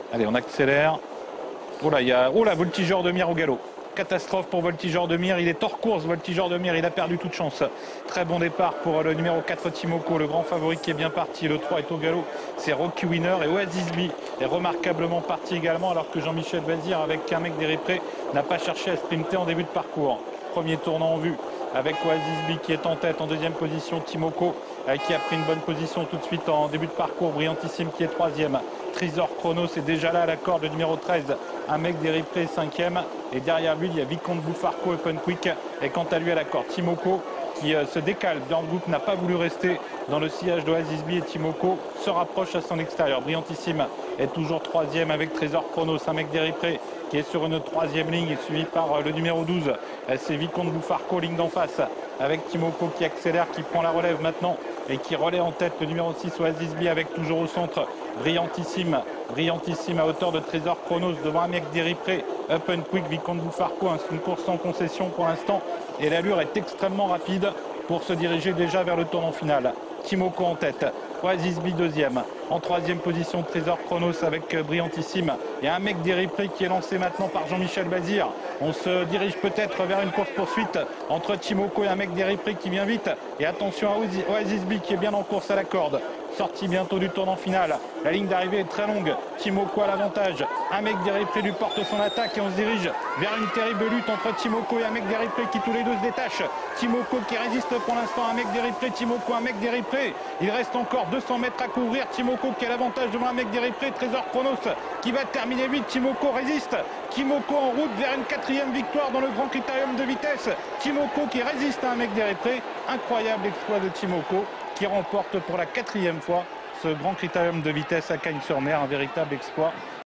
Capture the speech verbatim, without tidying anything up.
Allez, on accélère. Oh là, il y a oh là, Voltigeur de Mire au galop. Catastrophe pour Voltigeur de Mire. Il est hors course, Voltigeur de Mire. Il a perdu toute chance. Très bon départ pour le numéro quatre, Timoko, le grand favori qui est bien parti. Le trois est au galop. C'est Rocky Winner. Et Oasis B est remarquablement parti également, alors que Jean-Michel Bazir, avec un mec d'Éripré, n'a pas cherché à sprinter en début de parcours. Premier tournant en vue avec Oasis B qui est en tête. En deuxième position, Timoko qui a pris une bonne position tout de suite en début de parcours. Brillantissime qui est troisième. Trésor Chronos est déjà là à la corde, le numéro treize. Un mec d'Éripré cinquième. Et derrière lui, il y a Vicomte Bouffarco Open Quick. Et quant à lui à la corde, Timoko qui euh, se décale. Björn Group n'a pas voulu rester dans le sillage d'Oasis B et Timoko se rapproche à son extérieur. Brillantissime est toujours troisième avec Trésor Chronos, un mec d'Éripré qui est sur une troisième ligne, suivi par euh, le numéro douze. C'est Vicomte Bouffarco, ligne d'en face, avec Timoko qui accélère, qui prend la relève maintenant et qui relaie en tête le numéro six Oasis B, avec toujours au centre Brillantissime, Brillantissime à hauteur de Trésor Chronos devant un mec d'Éripré, Up and Quick, Vicomte Bouffarco. C'est une course sans concession pour l'instant et l'allure est extrêmement rapide pour se diriger déjà vers le tournant final. Timoko en tête, Oasis B deuxième, en troisième position Trésor Chronos avec Brillantissime. Il y a un mec d'Éripré qui est lancé maintenant par Jean-Michel Bazir. On se dirige peut-être vers une course-poursuite entre Timoko et un mec d'Éripré qui vient vite. Et attention à Oasis B qui est bien en course à la corde. Sortie bientôt du tournant final. La ligne d'arrivée est très longue. Timoko a l'avantage. Un mec d'Éripré lui porte son attaque et on se dirige vers une terrible lutte entre Timoko et un mec d'Éripré qui tous les deux se détachent. Timoko qui résiste pour l'instant à un mec d'Éripré. Timoko, un mec d'Éripré. Il reste encore deux cents mètres à couvrir. Timoko qui a l'avantage devant un mec d'Éripré. Trésor Chronos qui va terminer vite. Timoko résiste. Timoko en route vers une quatrième victoire dans le Grand Critérium de vitesse. Timoko qui résiste à un mec d'Éripré. Incroyable exploit de Timoko qui remporte pour la quatrième fois ce Grand Critérium de vitesse à Cagnes-sur-Mer. Un véritable exploit.